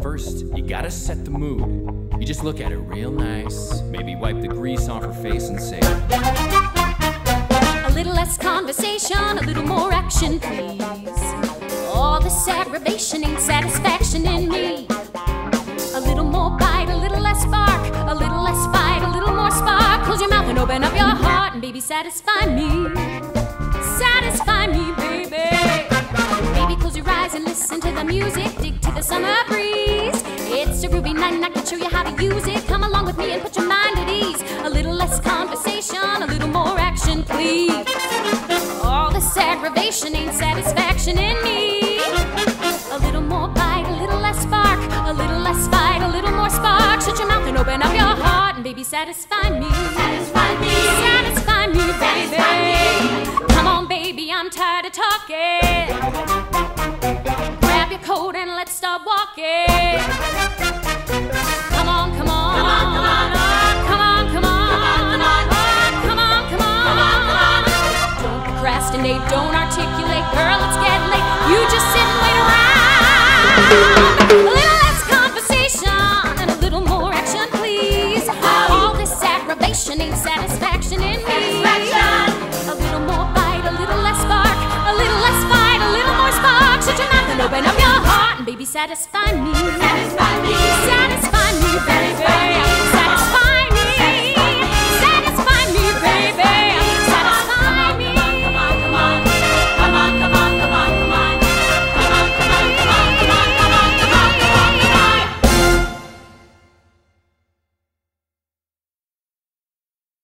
First, you gotta set the mood. You just look at her real nice, maybe wipe the grease off her face and say, a little less conversation, a little more action, please. All this aggravation ain't satisfaction in me. A little more bite, a little less spark, a little less fight, a little more spark. Close your mouth and open up your heart and baby, satisfy me. Satisfy me, baby. Baby, close your eyes and listen to the music. Dig to the summer breeze. It's a groovy night and I can show you how to use it. Come along with me and put your mind at ease. A little less conversation, a little more action, please. All this aggravation ain't satisfaction in me. A little more bite, a little less spark, a little less fight, a little more spark. Shut your mouth and open up your heart and baby, satisfy me. Satisfy me. Satisfy me, baby. Satisfy me. Come on, baby, I'm tired of talking. Grab your coat and let's start walking. Come on, come on. Come on, come on. Come on, come on. Come on, come on. Don't procrastinate, don't articulate. Girl, let's get late. You just sit and wait around. A little less conversation and a little more action, please. All this aggravation ain't satisfaction in me. A little more bite, a little less spark, a little less fight, a little more spark. Shut your mouth and open up your heart and baby, satisfy me. Satisfy me. Satisfy me, baby. Satisfy